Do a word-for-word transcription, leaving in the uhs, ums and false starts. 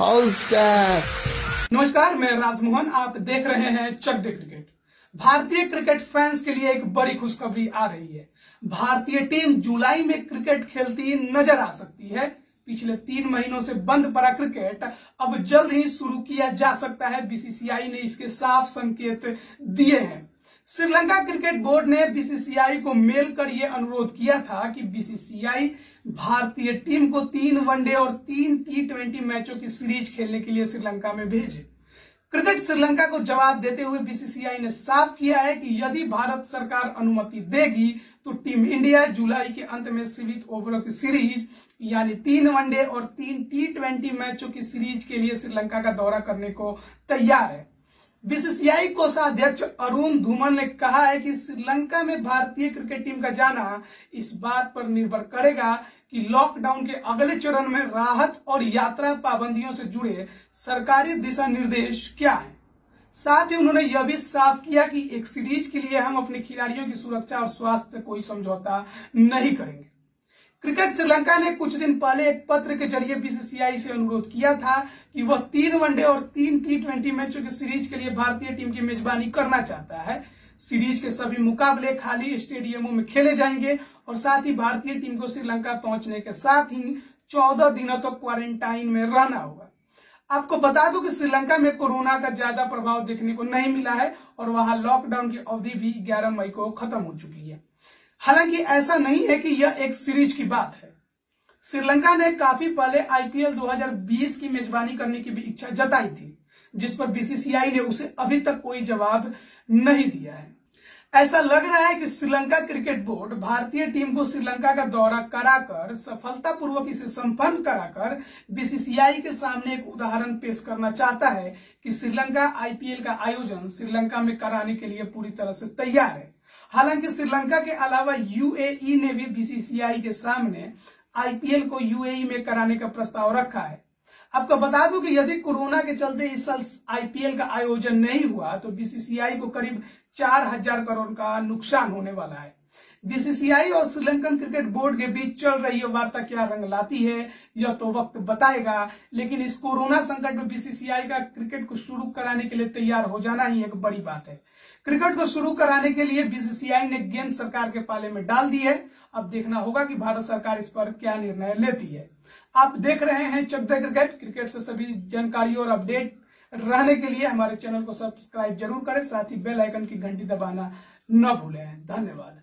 नमस्कार, मैं राजमोहन। आप देख रहे हैं चक दे क्रिकेट। भारतीय क्रिकेट फैंस के लिए एक बड़ी खुशखबरी आ रही है। भारतीय टीम जुलाई में क्रिकेट खेलती नजर आ सकती है। पिछले तीन महीनों से बंद पड़ा क्रिकेट अब जल्द ही शुरू किया जा सकता है। बीसीसीआई ने इसके साफ संकेत दिए हैं। श्रीलंका क्रिकेट बोर्ड ने बीसीसीआई को मेल कर यह अनुरोध किया था कि बीसीसीआई भारतीय टीम को तीन वनडे और तीन टी ट्वेंटी मैचों की सीरीज खेलने के लिए श्रीलंका में भेजे। क्रिकेट श्रीलंका को जवाब देते हुए बीसीसीआई ने साफ किया है कि यदि भारत सरकार अनुमति देगी तो टीम इंडिया जुलाई के अंत में सीमित ओवरों की सीरीज यानी तीन वनडे और तीन टी ट्वेंटी मैचों की सीरीज के लिए श्रीलंका का दौरा करने को तैयार है। बीसीसीआई कोषाध्यक्ष अरुण धूमल ने कहा है कि श्रीलंका में भारतीय क्रिकेट टीम का जाना इस बात पर निर्भर करेगा कि लॉकडाउन के अगले चरण में राहत और यात्रा पाबंदियों से जुड़े सरकारी दिशा निर्देश क्या हैं। साथ ही उन्होंने यह भी साफ किया कि एक सीरीज के लिए हम अपने खिलाड़ियों की सुरक्षा और स्वास्थ्य से कोई समझौता नहीं करेंगे। क्रिकेट श्रीलंका ने कुछ दिन पहले एक पत्र के जरिए बीसीसीआई से अनुरोध किया था कि वह तीन वनडे और तीन टी ट्वेंटी मैचों की सीरीज के लिए भारतीय टीम की मेजबानी करना चाहता है। सीरीज के सभी मुकाबले खाली स्टेडियमों में खेले जाएंगे और साथ ही भारतीय टीम को श्रीलंका पहुंचने के साथ ही चौदह दिनों तक तो क्वारंटाइन में रहना होगा। आपको बता दूं कि श्रीलंका में कोरोना का ज्यादा प्रभाव देखने को नहीं मिला है और वहां लॉकडाउन की अवधि भी ग्यारह मई को खत्म हो चुकी है। हालांकि ऐसा नहीं है कि यह एक सीरीज की बात है। श्रीलंका ने काफी पहले आईपीएल दो हज़ार बीस की मेजबानी करने की भी इच्छा जताई थी, जिस पर बीसीसीआई ने उसे अभी तक कोई जवाब नहीं दिया है। ऐसा लग रहा है कि श्रीलंका क्रिकेट बोर्ड भारतीय टीम को श्रीलंका का दौरा कराकर सफलतापूर्वक इसे संपन्न कराकर बीसीसीआई के सामने एक उदाहरण पेश करना चाहता है कि श्रीलंका आईपीएल का आयोजन श्रीलंका में कराने के लिए पूरी तरह से तैयार है। हालांकि श्रीलंका के अलावा यूएई ने भी बीसीसीआई के सामने आईपीएल को यूएई में कराने का प्रस्ताव रखा है। आपको बता दूं कि यदि कोरोना के चलते इस साल आईपीएल का आयोजन नहीं हुआ तो बीसीसीआई को करीब चार हजार करोड़ का नुकसान होने वाला है। बीसीसीआई और श्रीलंकन क्रिकेट बोर्ड के बीच चल रही यह वार्ता क्या रंग लाती है यह तो वक्त बताएगा, लेकिन इस कोरोना संकट में बीसीसीआई का क्रिकेट को शुरू कराने के लिए तैयार हो जाना ही एक बड़ी बात है। क्रिकेट को शुरू कराने के लिए बीसीसीआई ने गेंद सरकार के पाले में डाल दी है। अब देखना होगा कि भारत सरकार इस पर क्या निर्णय लेती है। आप देख रहे हैं चक दे क्रिकेट। क्रिकेट से सभी जानकारी और अपडेट रहने के लिए हमारे चैनल को सब्सक्राइब जरूर करें, साथ ही बेल आइकन की घंटी दबाना न भूलें। धन्यवाद।